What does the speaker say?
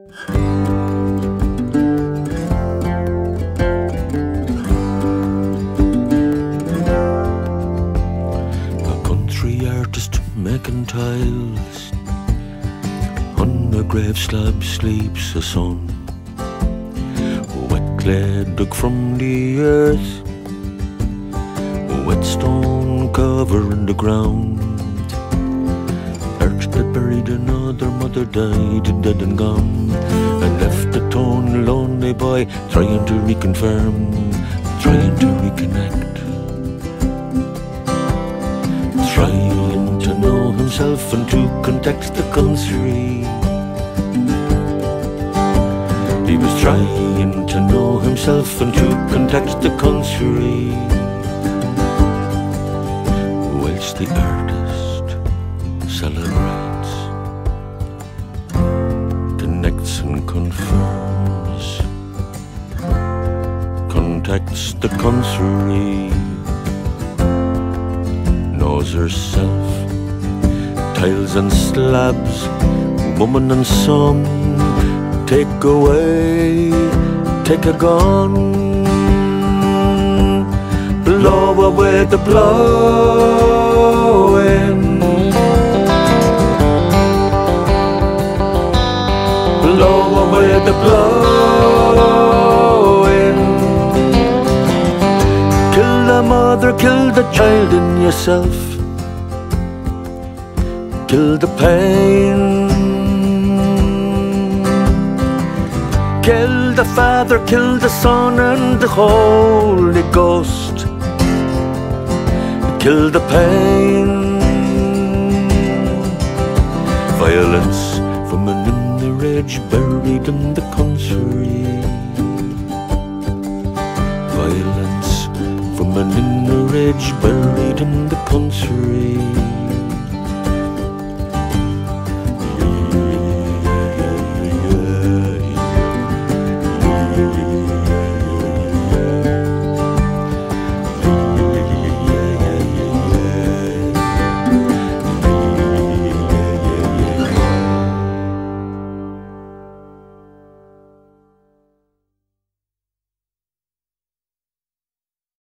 Artist making tiles. On a grave slab sleeps a son, wet clay dug from the earth, wet stone covering the ground. Earth that buried another mother died, dead and gone, and left the torn lonely boy trying to reconfirm, trying to reconnect, trying to know himself and to contact the country. He was trying to know himself and to contact the country, whilst the artist celebrates, connects and confirms, contacts the country, knows herself, tiles and slabs, woman and son, take away, take a gun, blow away the blowing, blow away the blowing. Kill the mother, kill the child in yourself, kill the pain, kill the Father, kill the Son and the Holy Ghost, kill the pain. Violence from an inner rage buried in the country, violence from an inner rage buried in the country.